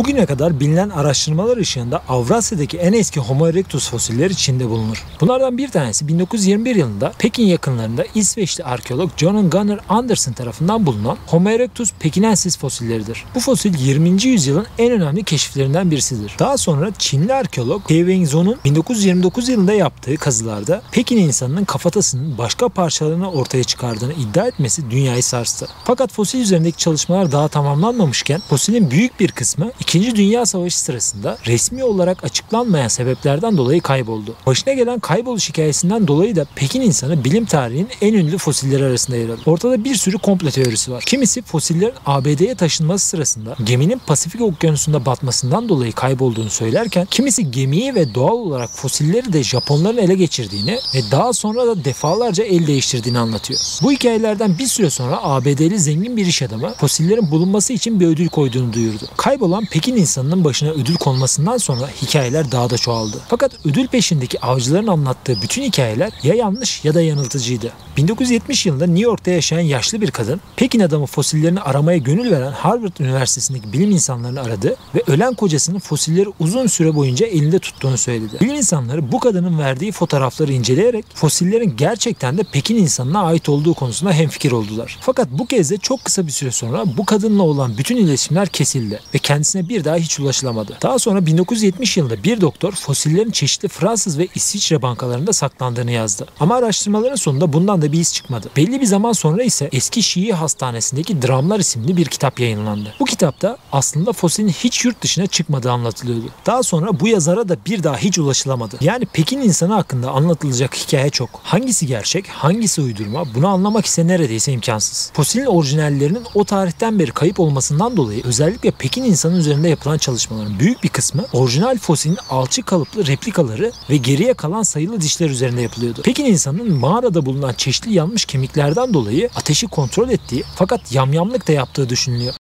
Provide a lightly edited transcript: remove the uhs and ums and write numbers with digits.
Bugüne kadar bilinen araştırmalar ışığında Avrasya'daki en eski Homo erectus fosilleri Çin'de bulunur. Bunlardan bir tanesi 1921 yılında Pekin yakınlarında İsveçli arkeolog John Gunnar Anderson tarafından bulunan Homo erectus pekinensis fosilleridir. Bu fosil 20. yüzyılın en önemli keşiflerinden birisidir. Daha sonra Çinli arkeolog He Wenzhou'nun 1929 yılında yaptığı kazılarda Pekin insanının kafatasının başka parçalarını ortaya çıkardığını iddia etmesi dünyayı sarstı. Fakat fosil üzerindeki çalışmalar daha tamamlanmamışken fosilin büyük bir kısmı 2. Dünya Savaşı sırasında resmi olarak açıklanmayan sebeplerden dolayı kayboldu. Başına gelen kayboluş hikayesinden dolayı da Pekin insanı bilim tarihinin en ünlü fosilleri arasında yer alır. Ortada bir sürü komplo teorisi var. Kimisi fosillerin ABD'ye taşınması sırasında geminin Pasifik Okyanusu'nda batmasından dolayı kaybolduğunu söylerken kimisi gemiyi ve doğal olarak fosilleri de Japonların ele geçirdiğini ve daha sonra da defalarca el değiştirdiğini anlatıyor. Bu hikayelerden bir süre sonra ABD'li zengin bir iş adamı fosillerin bulunması için bir ödül koyduğunu duyurdu. Kaybolan Pekin insanının başına ödül konmasından sonra hikayeler daha da çoğaldı. Fakat ödül peşindeki avcıların anlattığı bütün hikayeler ya yanlış ya da yanıltıcıydı. 1970 yılında New York'ta yaşayan yaşlı bir kadın, Pekin adamı fosillerini aramaya gönül veren Harvard Üniversitesi'ndeki bilim insanlarını aradı ve ölen kocasının fosilleri uzun süre boyunca elinde tuttuğunu söyledi. Bilim insanları bu kadının verdiği fotoğrafları inceleyerek fosillerin gerçekten de Pekin insanına ait olduğu konusunda hemfikir oldular. Fakat bu kez de çok kısa bir süre sonra bu kadınla olan bütün iletişimler kesildi ve kendisine bir daha hiç ulaşılamadı. Daha sonra 1970 yılında bir doktor fosillerin çeşitli Fransız ve İsviçre bankalarında saklandığını yazdı. Ama araştırmaların sonunda bundan da bir iz çıkmadı. Belli bir zaman sonra ise Eski Şii Hastanesi'ndeki Dramlar isimli bir kitap yayınlandı. Bu kitapta aslında fosilin hiç yurt dışına çıkmadığı anlatılıyordu. Daha sonra bu yazara da bir daha hiç ulaşılamadı. Yani Pekin insanı hakkında anlatılacak hikaye çok. Hangisi gerçek, hangisi uydurma bunu anlamak ise neredeyse imkansız. Fosilin orijinallerinin o tarihten beri kayıp olmasından dolayı özellikle Pekin insanı üzerinde yapılan çalışmaların büyük bir kısmı orijinal fosilin alçı kalıplı replikaları ve geriye kalan sayılı dişler üzerinde yapılıyordu. Pekin insanının mağarada bulunan çeşitli yanmış kemiklerden dolayı ateşi kontrol ettiği fakat yamyamlık da yaptığı düşünülüyor.